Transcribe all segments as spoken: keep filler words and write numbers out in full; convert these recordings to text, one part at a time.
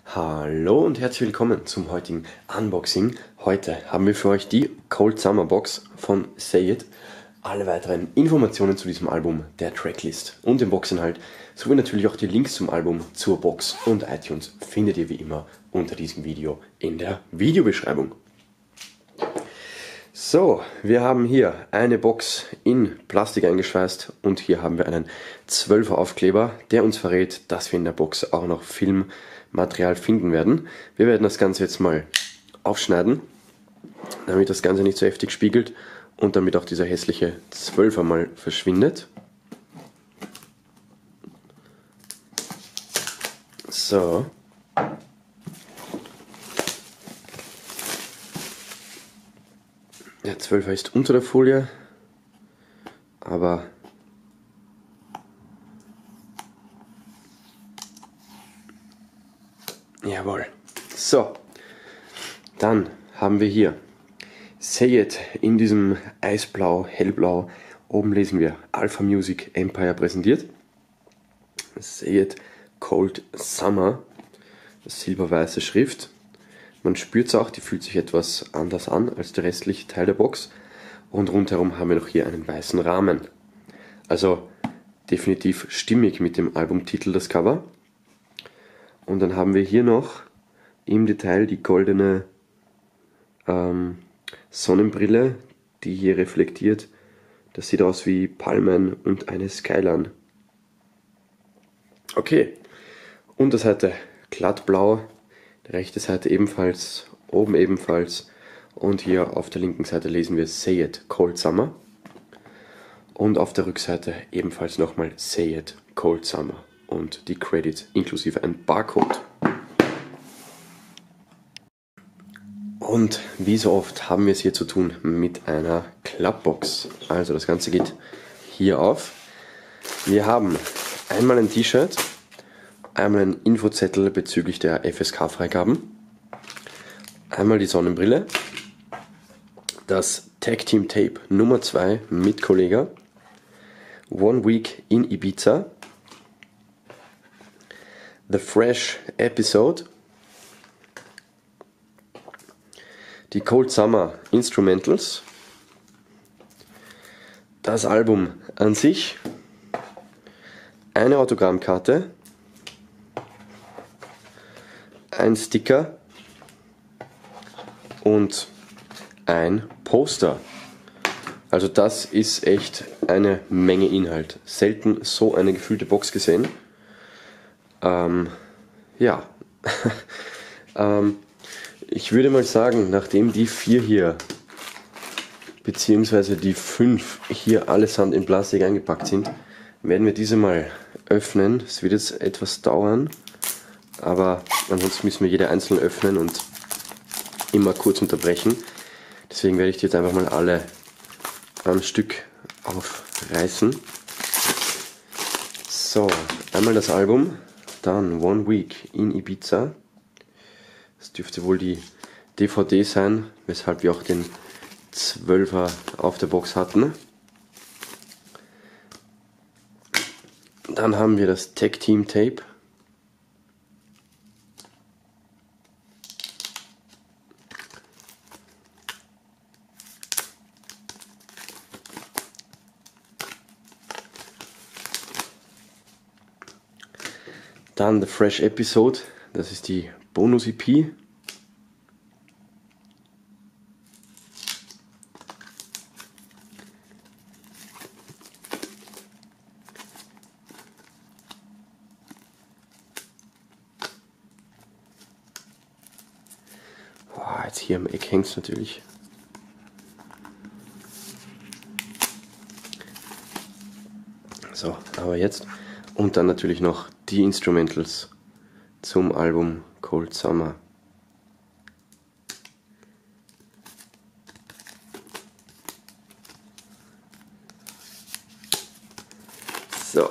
Hallo und herzlich willkommen zum heutigen Unboxing. Heute haben wir für euch die Cold Summer Box von Say It. Alle weiteren Informationen zu diesem Album, der Tracklist und dem Boxinhalt, sowie natürlich auch die Links zum Album, zur Box und iTunes findet ihr wie immer unter diesem Video in der Videobeschreibung. So, wir haben hier eine Box in Plastik eingeschweißt und hier haben wir einen zwölfer Aufkleber, der uns verrät, dass wir in der Box auch noch Filmmaterial finden werden. Wir werden das Ganze jetzt mal aufschneiden, damit das Ganze nicht so heftig spiegelt und damit auch dieser hässliche zwölfer mal verschwindet. So. Der zwölfer ist unter der Folie, aber jawohl. So, dann haben wir hier Say It in diesem Eisblau, Hellblau. Oben lesen wir Alpha Music Empire präsentiert. Say It Cold Summer, silberweiße Schrift. Man spürt es auch, die fühlt sich etwas anders an als der restliche Teil der Box. Und rundherum haben wir noch hier einen weißen Rahmen. Also definitiv stimmig mit dem Albumtitel das Cover. Und dann haben wir hier noch im Detail die goldene ähm, Sonnenbrille, die hier reflektiert. Das sieht aus wie Palmen und eine Skyline. Okay, Unterseite glattblau. Die rechte Seite ebenfalls, oben ebenfalls und hier auf der linken Seite lesen wir Say It Cold Summer und auf der Rückseite ebenfalls nochmal Say It Cold Summer und die Credits inklusive ein Barcode. Und wie so oft haben wir es hier zu tun mit einer Klappbox. Also das Ganze geht hier auf. Wir haben einmal ein T-Shirt, einmal ein Infozettel bezüglich der F S K-Freigaben, einmal die Sonnenbrille, das Tag Team Tape Nummer zwei mit Kollega, One Week in Ibiza, The Fresh Episode, die Cold Summer Instrumentals, das Album an sich, eine Autogrammkarte, ein Sticker und ein Poster. Also das ist echt eine Menge Inhalt. Selten so eine gefüllte Box gesehen. Ähm, ja, ähm, ich würde mal sagen, nachdem die vier hier, beziehungsweise die fünf hier allesamt in Plastik eingepackt sind, werden wir diese mal öffnen. Es wird jetzt etwas dauern. Aber ansonsten müssen wir jede einzeln öffnen und immer kurz unterbrechen. Deswegen werde ich die jetzt einfach mal alle am Stück aufreißen. So, einmal das Album, dann One Week in Ibiza. Das dürfte wohl die D V D sein, weshalb wir auch den zwölfer auf der Box hatten. Dann haben wir das Tag Team Tape. Dann The Fresh Episode, das ist die Bonus-E P. Boah, jetzt hier am Eck hängt es natürlich. So, aber jetzt. Und dann natürlich noch die Instrumentals zum Album Cold Summer. So.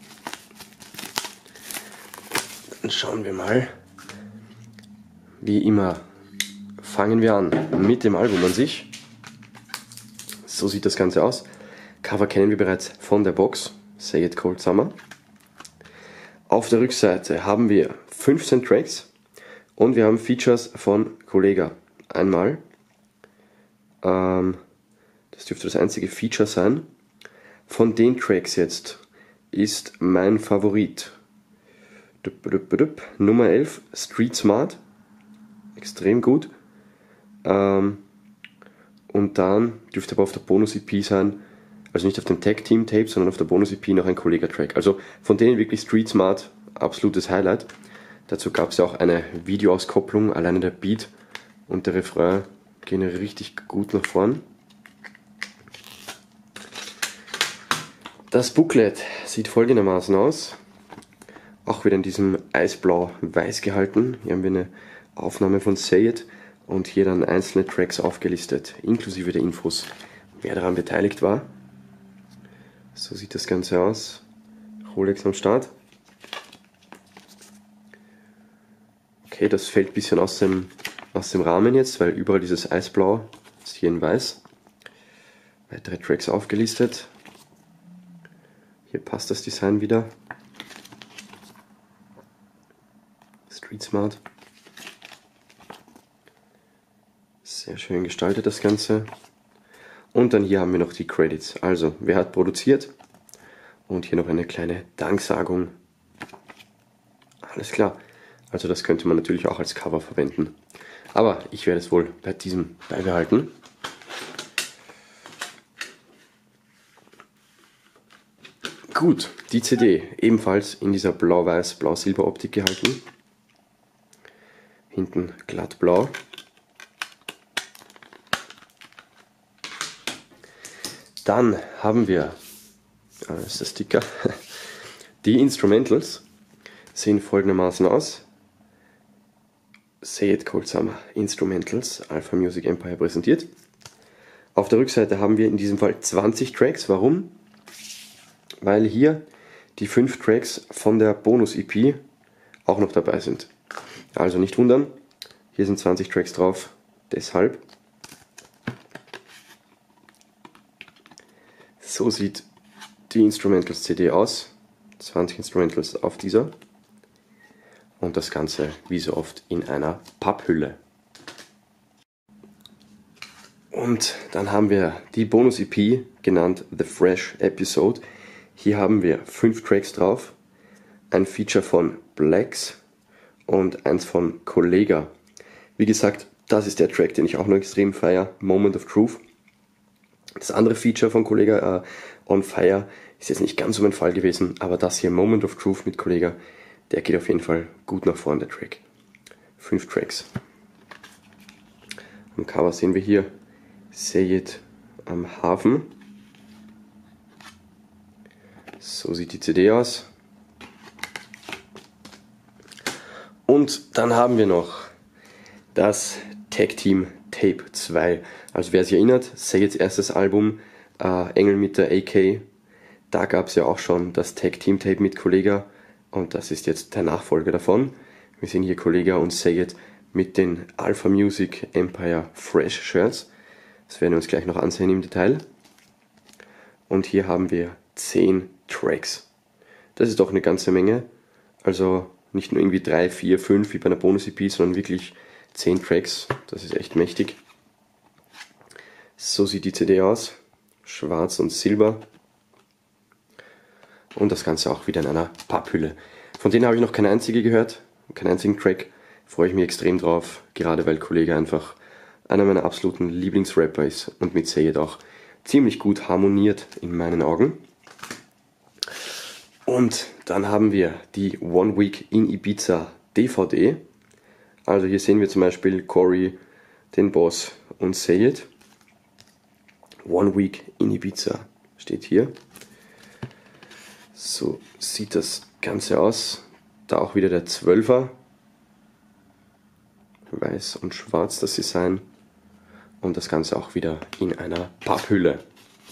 Dann schauen wir mal. Wie immer fangen wir an mit dem Album an sich. So sieht das Ganze aus. Cover kennen wir bereits von der Box. Say It Cold Summer. Auf der Rückseite haben wir fünfzehn Tracks, Und wir haben Features von Kollega. Einmal, ähm, das dürfte das einzige Feature sein. Von den Tracks jetzt ist mein Favorit Nummer elf, Street Smart. Extrem gut. Ähm, und dann dürfte aber auf der Bonus-E P sein, also nicht auf dem Tag-Team-Tape, sondern auf der Bonus-E P noch ein Kollega-Track. Also von denen wirklich Street Smart, absolutes Highlight. Dazu gab es ja auch eine Videoauskopplung, alleine der Beat und der Refrain gehen richtig gut nach vorn. Das Booklet sieht folgendermaßen aus. Auch wieder in diesem Eisblau-Weiß gehalten. Hier haben wir eine Aufnahme von Say It und hier dann einzelne Tracks aufgelistet, inklusive der Infos, wer daran beteiligt war. So sieht das Ganze aus. Rolex am Start. Okay, das fällt ein bisschen aus dem, aus dem Rahmen jetzt, weil überall dieses Eisblau ist hier in Weiß. Weitere Tracks aufgelistet. Hier passt das Design wieder. Street Smart. Sehr schön gestaltet das Ganze. Und dann hier haben wir noch die Credits. Also, wer hat produziert? Und hier noch eine kleine Danksagung. Alles klar. Also das könnte man natürlich auch als Cover verwenden. Aber ich werde es wohl bei diesem beibehalten. Gut, die C D ebenfalls in dieser blau-weiß, blau-silber Optik gehalten. Hinten glatt blau. Dann haben wir, ah, das ist der Sticker, die Instrumentals sehen folgendermaßen aus. Say It Cold Summer Instrumentals, Alpha Music Empire präsentiert. Auf der Rückseite haben wir in diesem Fall zwanzig Tracks. Warum? Weil hier die fünf Tracks von der Bonus-E P auch noch dabei sind. Also nicht wundern, hier sind zwanzig Tracks drauf, deshalb. So sieht die Instrumentals C D aus, zwanzig Instrumentals auf dieser und das Ganze wie so oft in einer Papphülle. Und dann haben wir die Bonus-E P, genannt The Fresh Episode. Hier haben wir fünf Tracks drauf, ein Feature von Blacks und eins von Kollega. Wie gesagt, das ist der Track, den ich auch noch extrem feiere, Moment of Truth. Das andere Feature von Kollega, äh, On Fire, ist jetzt nicht ganz so mein Fall gewesen, aber das hier, Moment of Truth mit Kollega, der geht auf jeden Fall gut nach vorn, der Track. Fünf Tracks. Am Cover sehen wir hier Say It am Hafen. So sieht die C D aus. Und dann haben wir noch das Tag Team Tape zwei. Also wer sich erinnert, Say It's erstes Album, äh, Engel mit der A K, da gab es ja auch schon das Tag Team Tape mit Kollega und das ist jetzt der Nachfolger davon. Wir sehen hier Kollega und Say It mit den Alpha Music Empire Fresh Shirts. Das werden wir uns gleich noch ansehen im Detail. Und hier haben wir zehn Tracks. Das ist doch eine ganze Menge. Also nicht nur irgendwie drei, vier, fünf wie bei einer Bonus-E P, sondern wirklich zehn Tracks. Das ist echt mächtig. So sieht die C D aus. Schwarz und Silber. Und das Ganze auch wieder in einer Papphülle. Von denen habe ich noch keine einzige gehört. Keinen einzigen Track. Freue ich mich extrem drauf. Gerade weil Kollega einfach einer meiner absoluten Lieblingsrapper ist. Und mit Say It auch ziemlich gut harmoniert in meinen Augen. Und dann haben wir die One Week in Ibiza D V D. Also hier sehen wir zum Beispiel Cory, den Boss und Say It. One Week in Ibiza steht hier. So sieht das Ganze aus. Da auch wieder der Zwölfer. Weiß und schwarz das Design. Und das Ganze auch wieder in einer Papphülle.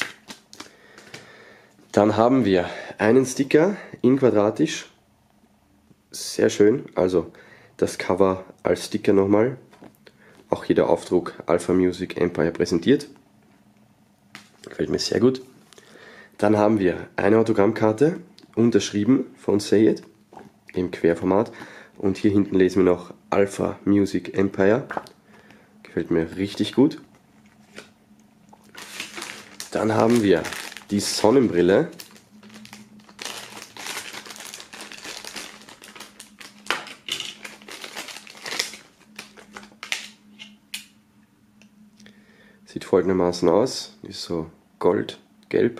Dann haben wir einen Sticker in quadratisch. Sehr schön. Also das Cover als Sticker nochmal. Auch hier der Aufdruck Alpha Music Empire präsentiert. Gefällt mir sehr gut. Dann haben wir eine Autogrammkarte, unterschrieben von Say It, im Querformat, Und hier hinten lesen wir noch Alpha Music Empire. Gefällt mir richtig gut. Dann haben wir die Sonnenbrille. Sieht folgendermaßen aus, ist so gold, gelb.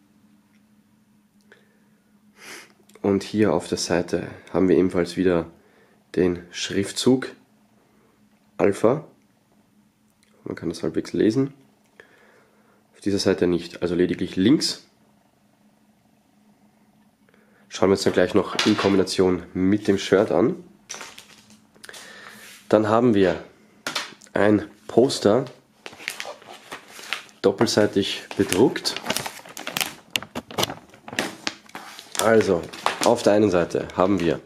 Und hier auf der Seite haben wir ebenfalls wieder den Schriftzug Alpha. Man kann das halbwegs lesen. Auf dieser Seite nicht, also lediglich links. Schauen wir uns dann gleich noch in Kombination mit dem Shirt an. Dann haben wir ein Poster, doppelseitig bedruckt. Also, auf der einen Seite haben wir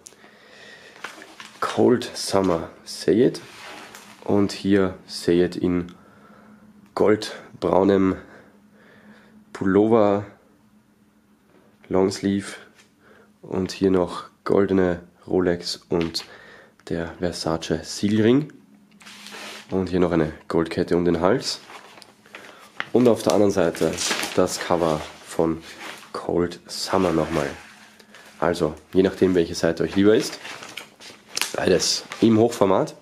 Cold Summer Say It und hier Say It in goldbraunem Pullover, Longsleeve und hier noch goldene Rolex und der Versace Siegelring und hier noch eine Goldkette um den Hals. Und auf der anderen Seite das Cover von Cold Summer nochmal. Also, je nachdem welche Seite euch lieber ist. Beides im Hochformat.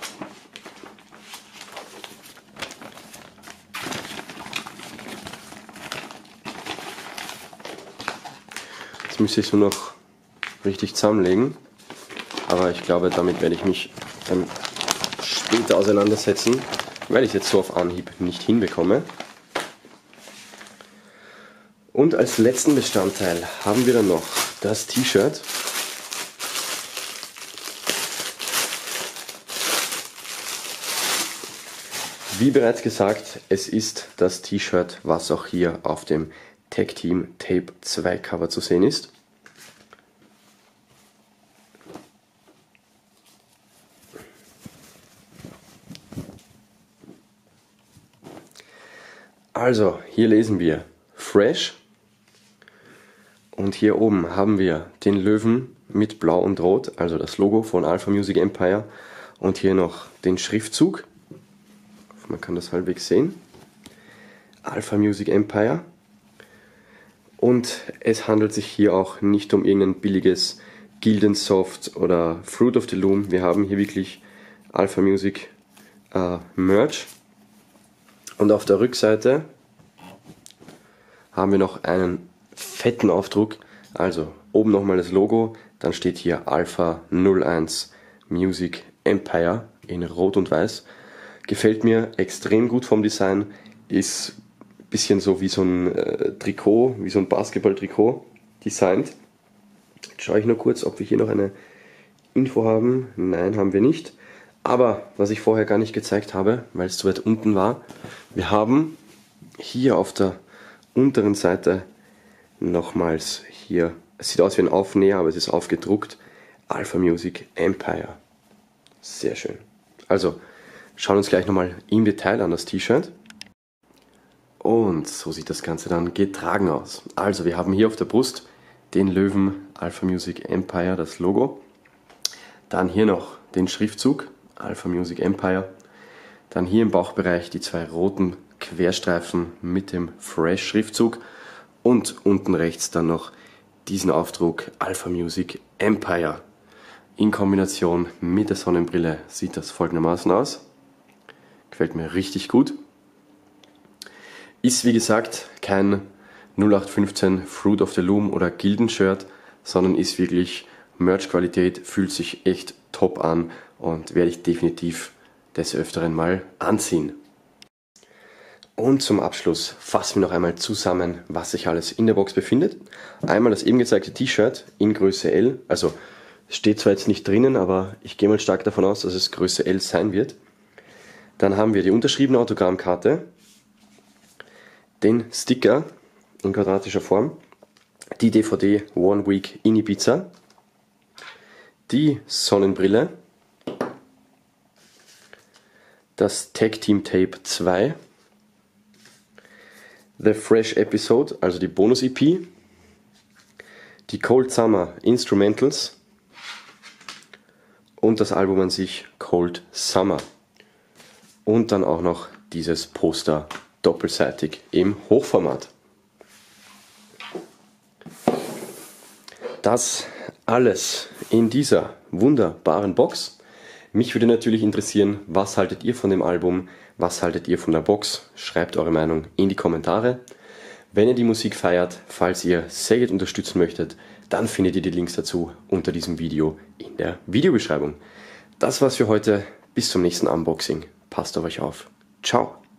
Jetzt müsste ich es nur noch richtig zusammenlegen. Aber ich glaube, damit werde ich mich dann später auseinandersetzen, weil ich es jetzt so auf Anhieb nicht hinbekomme. Und als letzten Bestandteil haben wir dann noch das T-Shirt. Wie bereits gesagt, es ist das T-Shirt, was auch hier auf dem Tag Team Tape zwei Cover zu sehen ist. Also, hier lesen wir Fresh. Und hier oben haben wir den Löwen mit Blau und Rot, also das Logo von Alpha Music Empire. Und hier noch den Schriftzug. Man kann das halbwegs sehen. Alpha Music Empire. Und es handelt sich hier auch nicht um irgendein billiges Gildensoft oder Fruit of the Loom. Wir haben hier wirklich Alpha Music äh, Merch. Und auf der Rückseite haben wir noch einen fetten Aufdruck, also oben nochmal das Logo, dann steht hier Alpha null eins Music Empire in Rot und Weiß. Gefällt mir extrem gut vom Design, ist ein bisschen so wie so ein äh, Trikot, wie so ein Basketball-Trikot designt. Jetzt schaue ich nur kurz, ob wir hier noch eine Info haben. Nein, haben wir nicht. Aber was ich vorher gar nicht gezeigt habe, weil es zu weit unten war, wir haben hier auf der unteren Seite nochmals hier, es sieht aus wie ein Aufnäher, aber es ist aufgedruckt, Alpha Music Empire. Sehr schön. Also, schauen wir uns gleich nochmal im Detail an das T-Shirt. Und so sieht das Ganze dann getragen aus. Also, wir haben hier auf der Brust den Löwen Alpha Music Empire, das Logo. Dann hier noch den Schriftzug Alpha Music Empire. Dann hier im Bauchbereich die zwei roten Querstreifen mit dem Fresh Schriftzug. Und unten rechts dann noch diesen Aufdruck Alpha Music Empire. In Kombination mit der Sonnenbrille sieht das folgendermaßen aus. Gefällt mir richtig gut. Ist wie gesagt kein null acht fünfzehn Fruit of the Loom oder Gilden-Shirt, sondern ist wirklich Merch-Qualität, fühlt sich echt top an und werde ich definitiv des Öfteren mal anziehen. Und zum Abschluss fassen wir noch einmal zusammen, was sich alles in der Box befindet. Einmal das eben gezeigte T-Shirt in Größe L, also steht zwar jetzt nicht drinnen, aber ich gehe mal stark davon aus, dass es Größe L sein wird. Dann haben wir die unterschriebene Autogrammkarte, den Sticker in quadratischer Form, die D V D One Week in Ibiza, die Sonnenbrille, das Tag Team Tape zwei, The Fresh Episode, also die Bonus-E P, die Cold Summer Instrumentals und das Album an sich Cold Summer. Und dann auch noch dieses Poster doppelseitig im Hochformat. Das alles in dieser wunderbaren Box. Mich würde natürlich interessieren, was haltet ihr von dem Album, was haltet ihr von der Box? Schreibt eure Meinung in die Kommentare. Wenn ihr die Musik feiert, falls ihr Szeged unterstützen möchtet, dann findet ihr die Links dazu unter diesem Video in der Videobeschreibung. Das war's für heute. Bis zum nächsten Unboxing. Passt auf euch auf. Ciao.